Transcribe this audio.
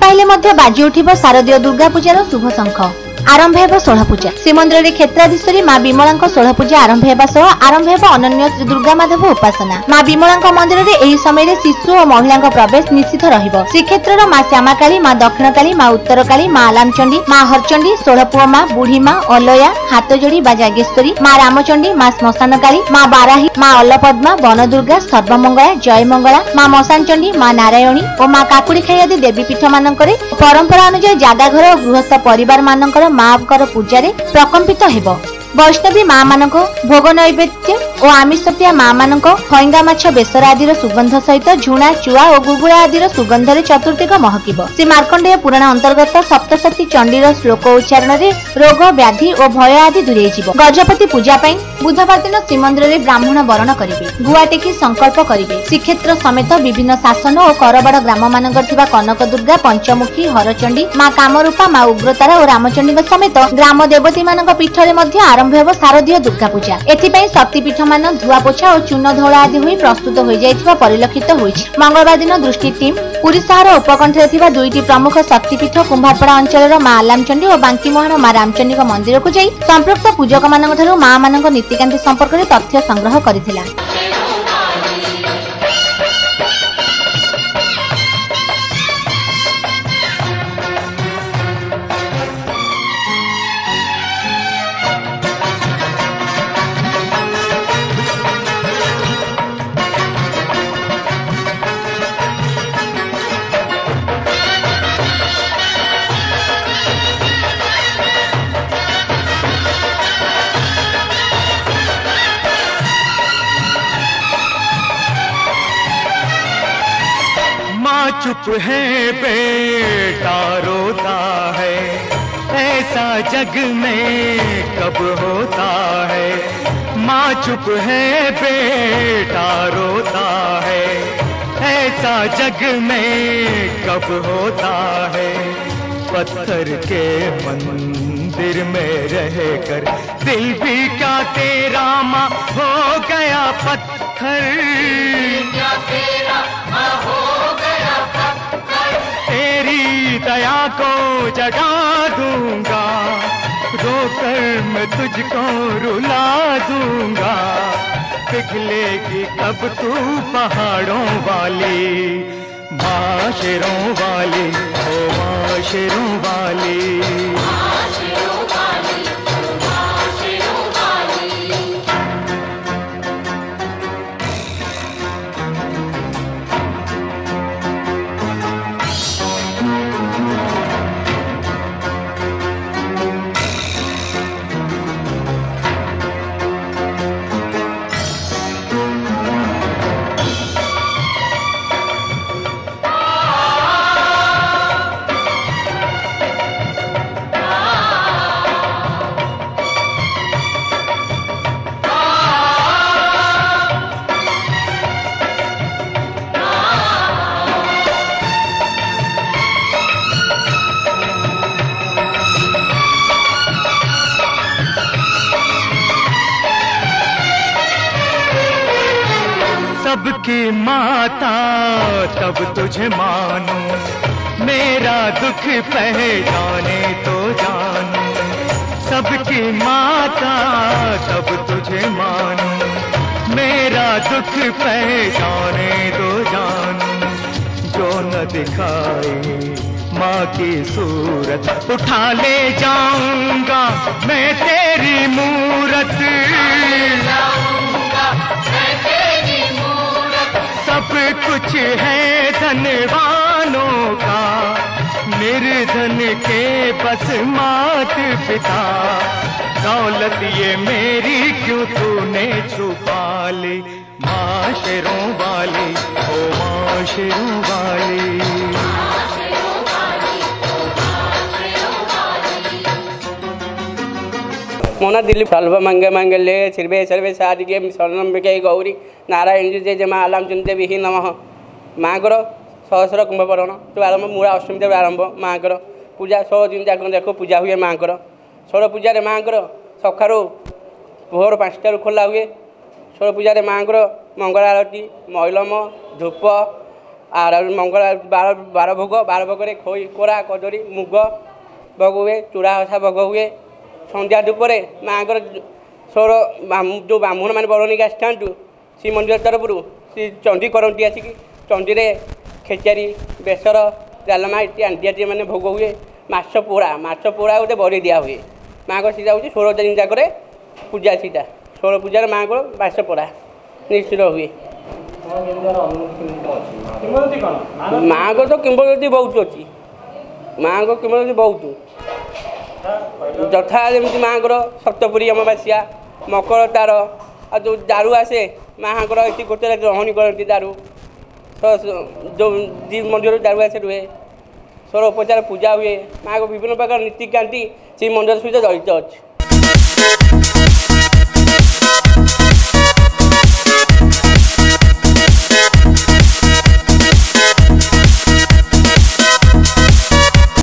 पाइले मध्य बाजी उठिब शारदीय दुर्गा पूजार शुभ शंख। आरंभ हेब षोड़ पूजा। श्रीमंदिर में क्षेत्राधीश्वरी मां विमला षोड़ पूजा आरंभ हेबा सह आरंभ हेब अनन्य श्री दुर्गा माधव उपासना। मां विमला मंदिर में एही समय शिशु और महिला प्रवेश निषिद्ध रहिब। श्रीक्षेत्र मां श्यामाकाली, मां दक्षिणकाली, मां उत्तरकाली, मां आलामचंडी, मां हरचंडी, षोड़पुआ मां, बुढ़ी मां, अलया, हाथजोड़ी बा जागेश्वरी, मां रामचंडी, मां श्मशानकाली, मां बाराही, मां अलपद्मा, वनदुर्गा, सर्वमंगला, जयमंगला, मां मशानचंडी, मां नारायणी और मां काकुड़ी खाई आदि देवीपीठ मानकरे परंपरा अनुसार जागा घर और गृहस्थ परिवार मानकर मां पूजा प्रकंपित हेब। वैष्णवी मां मानक भोग नैवेद्य और आमिषप्रिया मां मानक खईंगा माछ बेसर आदि सुगंध सहित झुणा चुआ और गुगुड़ा आदि सुगंध चतुर्दिग महकिब। श्री मार्कंडेय पुराण अंतर्गत सप्तशती चंडीर श्लोक उच्चारण में रोग व्याधि और भय आदि दूरे गजपति पूजा बुधवार दिन श्रीमंदिर में ब्राह्मण वरण करेंगे, गुआ टेकी संकल्प करेंगे। श्रीक्षेत्र समेत विभिन्न शासन और करबड़ ग्राम मानक कनक दुर्गा, पंचमुखी, हरचंडी, मां कामरूपा, मां उग्रतारा और रामचंडी समेत ग्राम देवती मान पीठ में आरंभ हेब शारदीय दुर्गा पूजा। एथिपाई शक्तिपीठ मान धुआ पोछा और चून धौला आदि हुई प्रस्तुत हो जाइथिबा परिलक्षित होइछि। मंगलवार दिन दृष्टि टीम पुरी शहर उपकंठरे थिबा दुईटी प्रमुख शक्तिपीठ कुंभारपड़ा अंचलर मां आलामचंडी और बांकीमुहाण मां रामचंडी मंदिर को जाई संपृक्त पूजक मानक ठारू मां मानक नीतिकांति संपर्क में तथ्य संग्रह करथिला। चुप है बेटा रोता है, ऐसा जग में कब होता है। माँ चुप है बेटा रोता है, ऐसा जग में कब होता है। पत्थर के मंदिर में रहकर दिल भी क्या तेरा माँ हो गया पत्थर, क्या तेरा माँ हो गया पत्थर। तेरी दया को जगा दूंगा, रोकर मैं तुझको रुला दूंगा। पिघलेगी कब तू पहाड़ों वाली, माँ शेरों वाली, ओ माँ शेरों वाली। सबकी माता तब तुझे मानूं, मेरा दुख पहचाने तो जानूं। सबकी माता तब तुझे मानूं, मेरा दुख पहचाने तो जानूं। जो न दिखाई माँ की सूरत, उठा ले जाऊंगा मैं तेरी मूरत। सब कुछ है धनवानों का, निर्धन के बस मात पिता। दौलत ये मेरी क्यों तूने छुपा ली, माँ शेरों वाली, ओ माँ शेरों वाली। मोना दिलीप सर्व मंगे मंगल्ये शिवे सर्वे साधिके शरणम्बिके गौरी नारायणी जय जय माँ आलामचंदी देवी ही नमः। माँकर सहस्र कुंभपरण तो आरंभ मूला अष्टमी देव आरंभ माँकर पूजा 100 दिन जाक देख पूजा हुए माँकर। षोड़ पूजा माँकर सखारू भोर 5टारू खोला हुए। षोड़ पूजा माँकर मंगल आरती, मैलम, धूप, আর মঙ্গল বার ভোগ খই কোরা কদলী মুগ ভোগ হুয়ে চূড়া হসা ভোগ হুয়ে সন্ধ্যা ধূপরে মাঙ্কর ଷୋଳ ଯେଉଁ ବ୍ରାହ୍ମଣମାନେ ବର ନେଇକି ଆସିଥାନ୍ତୁ ଶ୍ରୀମନ୍ଦିର ତରଫରୁ ସେ ଚଣ୍ଡୀ କରନ୍ତି ଆସିକି ଚଣ୍ଡୀରେ ଖେଚାରୀ ବେସର ଡାଲମା ଇତ୍ୟାଦି ମାନେ ଭୋଗ ହୁଏ। ମାଛ ପୋଡ଼ା ଗୋଟେ ବଳି ଦିଆ ହୁଏ। ମାଆଙ୍କର ସେଇଟା ହେଉଛି 16 ଦିନ ଯାକରେ ପୂଜା। ସେଇଟା 16 ପୂଜାରେ ମାଆଙ୍କର ମାଛ ପୋଡ଼ା ନିଶ୍ଚିତ ହୁଏ। ମାଆଙ୍କର ତ କିମ୍ବଦନ୍ତୀ ବହୁତ ଅଛି। ମାଆଙ୍କ କିମ୍ବଦନ୍ତୀ ବହୁତ ଯଥା ଯେମିତି ମାଆଙ୍କର ସପ୍ତପୁରୀ ଅମାବାସ୍ୟା ମକର ତାର ଆଉ ଯେଉଁ ଦାରୁ ଆସେ ମାଆଙ୍କର ଏଠି ଗୋଟେ ରହଣି କରନ୍ତି ଦାରୁ ତ ଯେଉଁ ମନ୍ଦିରରୁ ଦାରୁ ଆସେ ରୁହେ 16 ଉପଚାର ପୂଜା ହୁଏ। ମାଆଙ୍କ ବିଭିନ୍ନ ପ୍ରକାର ନୀତିକାନ୍ତି ସେଇ ମନ୍ଦିର ସହିତ ଜଡ଼ିତ ଅଛି।